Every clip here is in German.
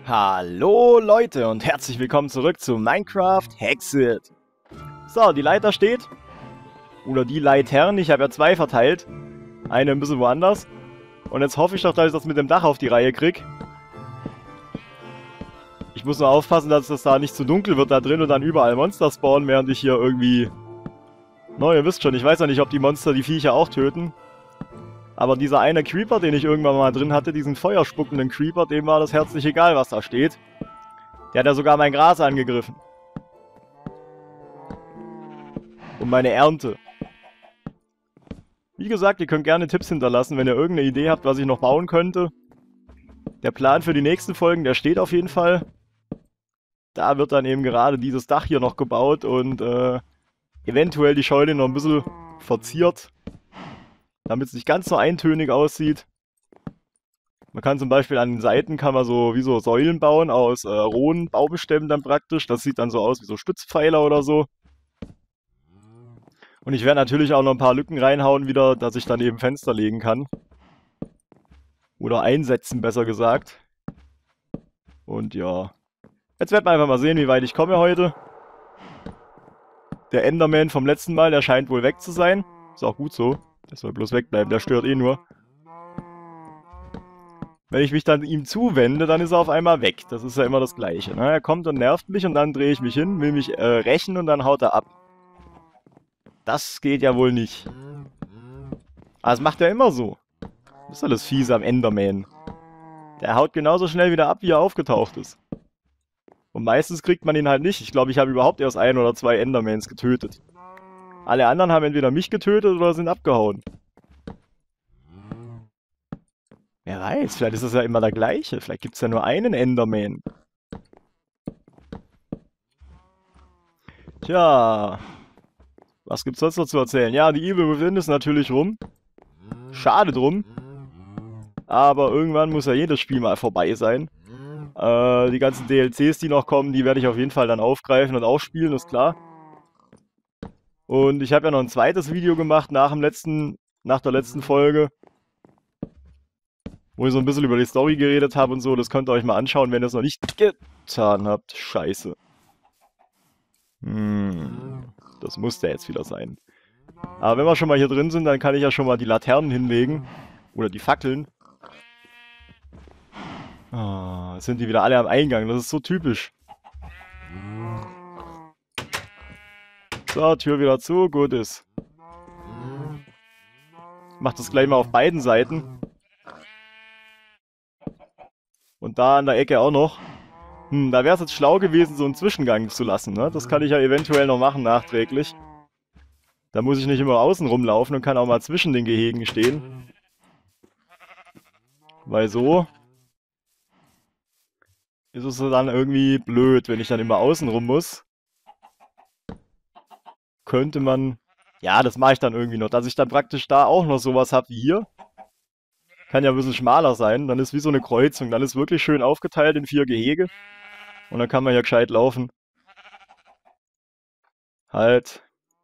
Hallo Leute und herzlich willkommen zurück zu Minecraft Hexit. So, die Leiter steht. Oder die Leitern, ich habe ja zwei verteilt. Eine ein bisschen woanders. Und jetzt hoffe ich doch, dass ich das mit dem Dach auf die Reihe kriege. Ich muss nur aufpassen, dass es da nicht zu dunkel wird da drin und dann überall Monster spawnen, während ich hier irgendwie... No, ihr wisst schon, ich weiß ja nicht, ob die Monster die Viecher auch töten. Aber dieser eine Creeper, den ich irgendwann mal drin hatte, diesen feuerspuckenden Creeper, dem war das herzlich egal, was da steht. Der hat ja sogar mein Gras angegriffen. Und meine Ernte. Wie gesagt, ihr könnt gerne Tipps hinterlassen, wenn ihr irgendeine Idee habt, was ich noch bauen könnte. Der Plan für die nächsten Folgen, der steht auf jeden Fall. Da wird dann eben gerade dieses Dach hier noch gebaut und eventuell die Scheune noch ein bisschen verziert. Damit es nicht ganz so eintönig aussieht. Man kann zum Beispiel an den Seiten kann man so wie so Säulen bauen aus rohen Baumstämmen dann praktisch. Das sieht dann so aus wie so Stützpfeiler oder so. Und ich werde natürlich auch noch ein paar Lücken reinhauen wieder, dass ich dann eben Fenster legen kann. Oder einsetzen, besser gesagt. Und ja. Jetzt werden wir einfach mal sehen, wie weit ich komme heute. Der Enderman vom letzten Mal, der scheint wohl weg zu sein. Ist auch gut so. Der soll bloß wegbleiben, der stört eh nur. Wenn ich mich dann ihm zuwende, dann ist er auf einmal weg. Das ist ja immer das Gleiche. Ne? Er kommt und nervt mich und dann drehe ich mich hin, will mich rächen und dann haut er ab. Das geht ja wohl nicht. Aber das macht er immer so. Das ist ja das Fiese am Enderman. Der haut genauso schnell wieder ab, wie er aufgetaucht ist. Und meistens kriegt man ihn halt nicht. Ich glaube, ich habe überhaupt erst 1 oder 2 Endermans getötet. Alle anderen haben entweder mich getötet oder sind abgehauen. Wer weiß, vielleicht ist das ja immer der gleiche. Vielleicht gibt es ja nur einen Enderman. Tja. Was gibt's sonst noch zu erzählen? Ja, die Evil Within ist natürlich rum. Schade drum. Aber irgendwann muss ja jedes Spiel mal vorbei sein. Die ganzen DLCs, die noch kommen, die werde ich auf jeden Fall dann aufgreifen und ausspielen, ist klar. Und ich habe ja noch ein zweites Video gemacht nach der letzten Folge. Wo ich so ein bisschen über die Story geredet habe und so. Das könnt ihr euch mal anschauen, wenn ihr es noch nicht getan habt. Scheiße. Das muss der jetzt wieder sein. Aber wenn wir schon mal hier drin sind, dann kann ich ja schon mal die Laternen hinlegen. Oder die Fackeln. Ah, jetzt sind die wieder alle am Eingang. Das ist so typisch. So, Tür wieder zu. Gut ist. Mach das gleich mal auf beiden Seiten. Und da an der Ecke auch noch. Da wäre es jetzt schlau gewesen, so einen Zwischengang zu lassen. Ne? Das kann ich ja eventuell noch machen, nachträglich. Da muss ich nicht immer außen rumlaufen und kann auch mal zwischen den Gehegen stehen. Weil so ist es dann irgendwie blöd, wenn ich dann immer außen rum muss. Könnte man... Ja, das mache ich dann irgendwie noch. Dass ich dann praktisch da auch noch sowas habe wie hier. Kann ja ein bisschen schmaler sein. Dann ist wie so eine Kreuzung. Dann ist wirklich schön aufgeteilt in 4 Gehege. Und dann kann man ja gescheit laufen. Halt.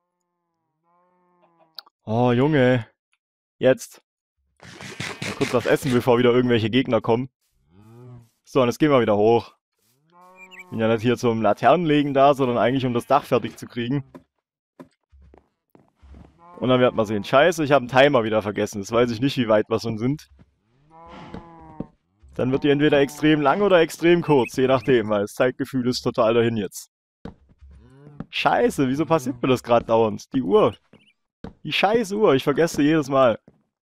Oh, Junge. Jetzt. Mal kurz was essen, bevor wieder irgendwelche Gegner kommen. So, und jetzt gehen wir wieder hoch. Bin ja nicht hier zum Laternenlegen da, sondern eigentlich um das Dach fertig zu kriegen. Und dann wird man sehen. Scheiße, ich habe einen Timer wieder vergessen. Jetzt weiß ich nicht, wie weit wir schon sind. Dann wird die entweder extrem lang oder extrem kurz, je nachdem, weil das Zeitgefühl ist total dahin jetzt. Scheiße, wieso passiert mir das gerade dauernd? Die Uhr. Die scheiß Uhr, ich vergesse sie jedes Mal.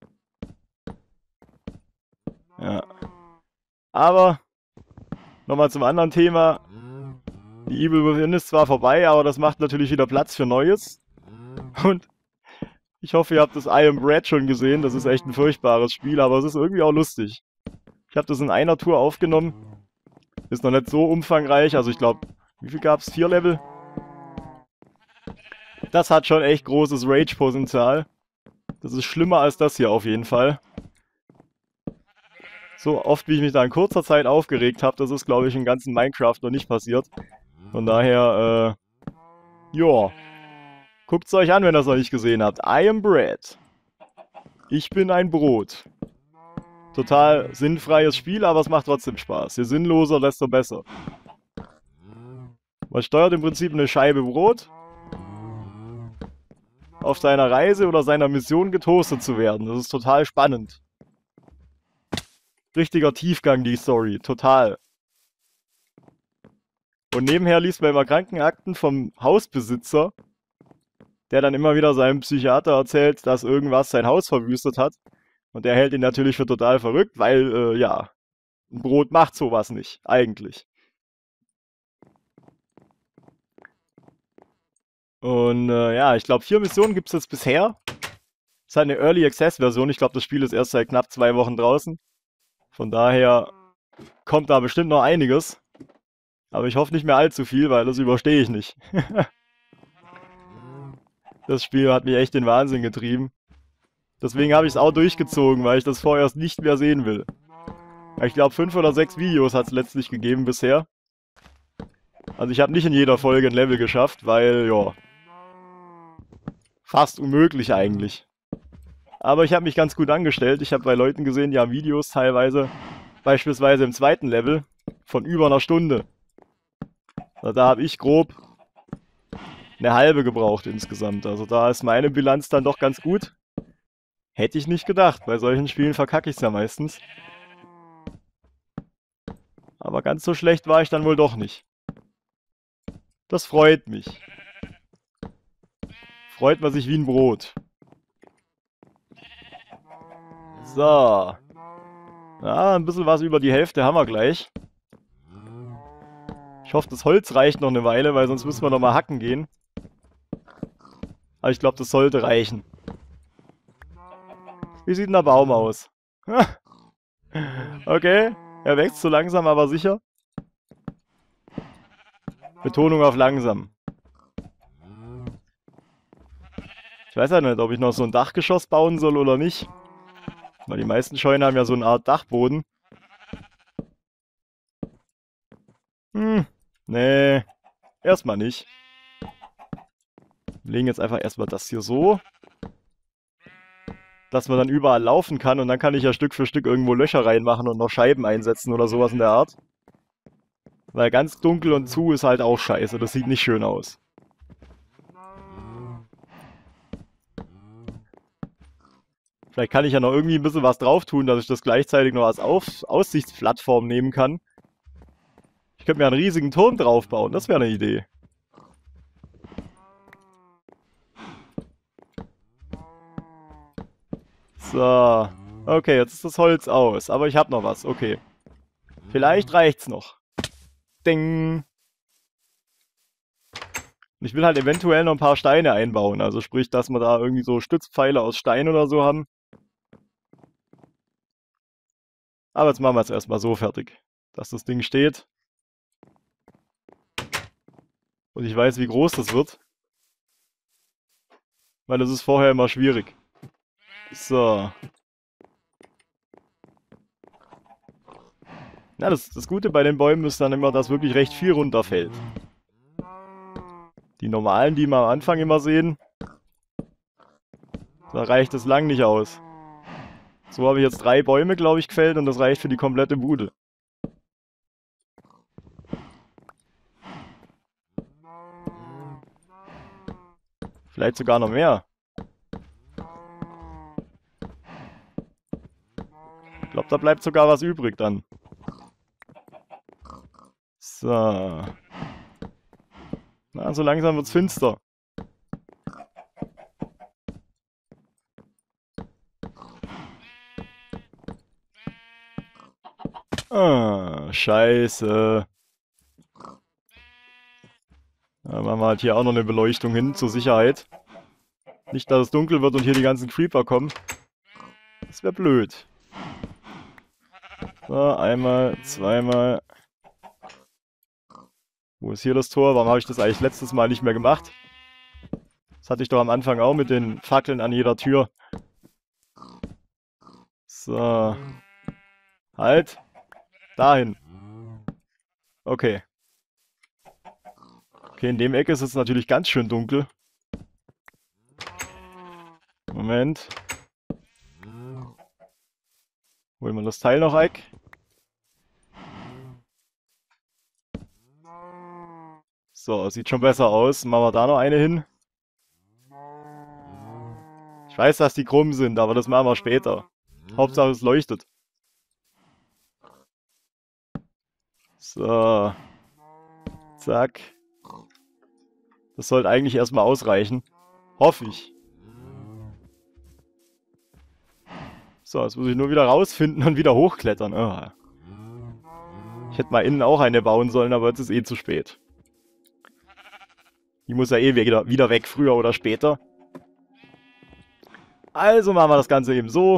Ja. Aber, nochmal zum anderen Thema. Die Evil Within ist zwar vorbei, aber das macht natürlich wieder Platz für Neues. Und ich hoffe, ihr habt das I Am Bread schon gesehen. Das ist echt ein furchtbares Spiel, aber es ist irgendwie auch lustig. Ich habe das in einer Tour aufgenommen. Ist noch nicht so umfangreich. Also ich glaube, wie viel gab es? 4 Level? Das hat schon echt großes Rage-Potenzial. Das ist schlimmer als das hier auf jeden Fall. So oft, wie ich mich da in kurzer Zeit aufgeregt habe, das ist, glaube ich, im ganzen Minecraft noch nicht passiert. Von daher, ja. Guckt es euch an, wenn ihr es noch nicht gesehen habt. I am Bread. Ich bin ein Brot. Total sinnfreies Spiel, aber es macht trotzdem Spaß. Je sinnloser, desto besser. Man steuert im Prinzip eine Scheibe Brot auf seiner Reise oder seiner Mission getoastet zu werden. Das ist total spannend. Richtiger Tiefgang, die Story. Total. Und nebenher liest man immer Krankenakten vom Hausbesitzer, der dann immer wieder seinem Psychiater erzählt, dass irgendwas sein Haus verwüstet hat. Und der hält ihn natürlich für total verrückt, weil, ja, ein Brot macht sowas nicht, eigentlich. Und ja, ich glaube, 4 Missionen gibt es jetzt bisher. Das ist halt eine Early Access Version. Ich glaube, das Spiel ist erst seit knapp 2 Wochen draußen. Von daher kommt da bestimmt noch einiges. Aber ich hoffe nicht mehr allzu viel, weil das überstehe ich nicht. Das Spiel hat mich echt in den Wahnsinn getrieben. Deswegen habe ich es auch durchgezogen, weil ich das vorerst nicht mehr sehen will. Ich glaube, 5 oder 6 Videos hat es letztlich gegeben bisher. Also ich habe nicht in jeder Folge ein Level geschafft, weil, ja, fast unmöglich eigentlich. Aber ich habe mich ganz gut angestellt. Ich habe bei Leuten gesehen, die haben Videos teilweise, beispielsweise im zweiten Level, von über einer Stunde. Also da habe ich grob eine halbe gebraucht insgesamt. Also da ist meine Bilanz dann doch ganz gut. Hätte ich nicht gedacht. Bei solchen Spielen verkacke ich es ja meistens. Aber ganz so schlecht war ich dann wohl doch nicht. Das freut mich. Freut man sich wie ein Brot. So. Ja, ein bisschen was über die Hälfte haben wir gleich. Ich hoffe, das Holz reicht noch eine Weile, weil sonst müssen wir noch mal hacken gehen. Aber ich glaube, das sollte reichen. Wie sieht denn der Baum aus? Okay, er wächst so langsam, aber sicher. Betonung auf langsam. Ich weiß ja nicht, ob ich noch so ein Dachgeschoss bauen soll oder nicht. Weil die meisten Scheunen haben ja so eine Art Dachboden. Nee, erstmal nicht. Wir legen jetzt einfach erstmal das hier so. Dass man dann überall laufen kann und dann kann ich ja Stück für Stück irgendwo Löcher reinmachen und noch Scheiben einsetzen oder sowas in der Art. Weil ganz dunkel und zu ist halt auch scheiße, das sieht nicht schön aus. Vielleicht kann ich ja noch irgendwie ein bisschen was drauf tun, dass ich das gleichzeitig noch als Aussichtsplattform nehmen kann. Ich könnte mir einen riesigen Turm draufbauen, das wäre eine Idee. So. Okay, jetzt ist das Holz aus, aber ich habe noch was, okay. Vielleicht reicht's noch. Ding. Ich will halt eventuell noch ein paar Steine einbauen, also sprich, dass wir da irgendwie so Stützpfeile aus Stein oder so haben. Aber jetzt machen wir es erstmal so fertig, dass das Ding steht. Und ich weiß, wie groß das wird. Weil das ist vorher immer schwierig. So. Ja, das Gute bei den Bäumen ist dann immer, dass wirklich recht viel runterfällt. Die normalen, die wir am Anfang immer sehen, da reicht es lang nicht aus. So habe ich jetzt 3 Bäume, glaube ich, gefällt und das reicht für die komplette Bude. Vielleicht sogar noch mehr. Ich glaube, da bleibt sogar was übrig dann. So. Na, so langsam wird's finster. Ah, scheiße. Da machen wir halt hier auch noch eine Beleuchtung hin, zur Sicherheit. Nicht, dass es dunkel wird und hier die ganzen Creeper kommen. Das wäre blöd. So, einmal, zweimal. Wo ist hier das Tor? Warum habe ich das eigentlich letztes Mal nicht mehr gemacht? Das hatte ich doch am Anfang auch mit den Fackeln an jeder Tür. So. Halt. Dahin. Okay. Okay, in dem Ecke ist es natürlich ganz schön dunkel. Moment. Holen wir das Teil noch weg. So, sieht schon besser aus. Machen wir da noch eine hin. Ich weiß, dass die krumm sind, aber das machen wir später. Hauptsache es leuchtet. So. Zack. Das sollte eigentlich erstmal ausreichen. Hoffe ich. So, jetzt muss ich nur wieder rausfinden und wieder hochklettern. Oh. Ich hätte mal innen auch eine bauen sollen, aber jetzt ist eh zu spät. Die muss ja eh wieder weg, früher oder später. Also machen wir das Ganze eben so.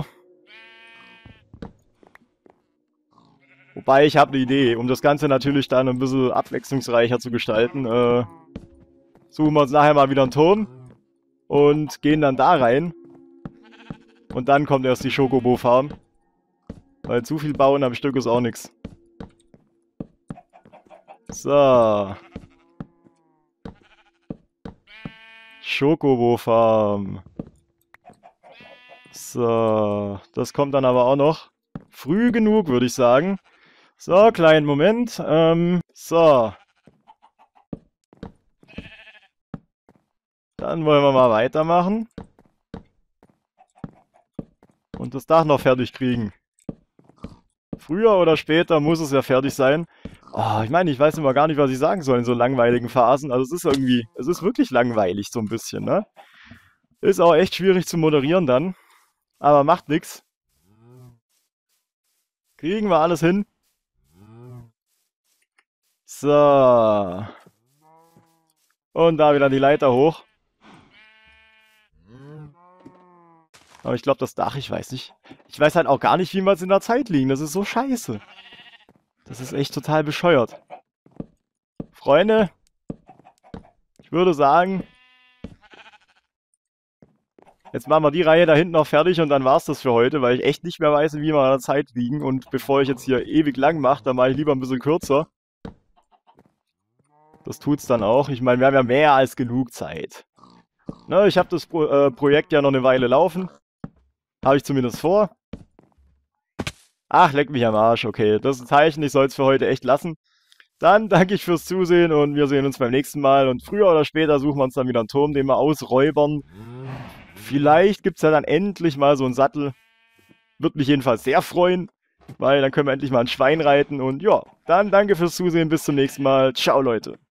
Wobei, ich habe eine Idee, um das Ganze natürlich dann ein bisschen abwechslungsreicher zu gestalten. Suchen wir uns nachher mal wieder einen Turm und gehen dann da rein. Und dann kommt erst die Schokobo-Farm. Weil zu viel bauen am Stück ist auch nichts. So. Schokobo-Farm. So. Das kommt dann aber auch noch früh genug, würde ich sagen. So, kleinen Moment. So. Dann wollen wir mal weitermachen. Und das Dach noch fertig kriegen. Früher oder später muss es ja fertig sein. Oh, ich meine, ich weiß immer gar nicht, was ich sagen soll in so langweiligen Phasen. Also es ist wirklich langweilig so ein bisschen, ne? Ist auch echt schwierig zu moderieren dann. Aber macht nix. Kriegen wir alles hin. So. Und da wieder die Leiter hoch. Aber ich glaube, das Dach, ich weiß nicht. Ich weiß halt auch gar nicht, wie wir es in der Zeit liegen. Das ist so scheiße. Das ist echt total bescheuert. Freunde, ich würde sagen, jetzt machen wir die Reihe da hinten noch fertig und dann war es das für heute, weil ich echt nicht mehr weiß, wie wir in der Zeit liegen. Und bevor ich jetzt hier ewig lang mache, dann mache ich lieber ein bisschen kürzer. Das tut's dann auch. Ich meine, wir haben ja mehr als genug Zeit. Ne, ich habe das Projekt ja noch eine Weile laufen. Habe ich zumindest vor. Ach, leck mich am Arsch. Okay, das ist ein Zeichen. Ich soll es für heute echt lassen. Dann danke ich fürs Zusehen und wir sehen uns beim nächsten Mal. Und früher oder später suchen wir uns dann wieder einen Turm, den wir ausräubern. Vielleicht gibt es ja dann endlich mal so einen Sattel. Würde mich jedenfalls sehr freuen, weil dann können wir endlich mal ein Schwein reiten. Und ja, dann danke fürs Zusehen. Bis zum nächsten Mal. Ciao, Leute.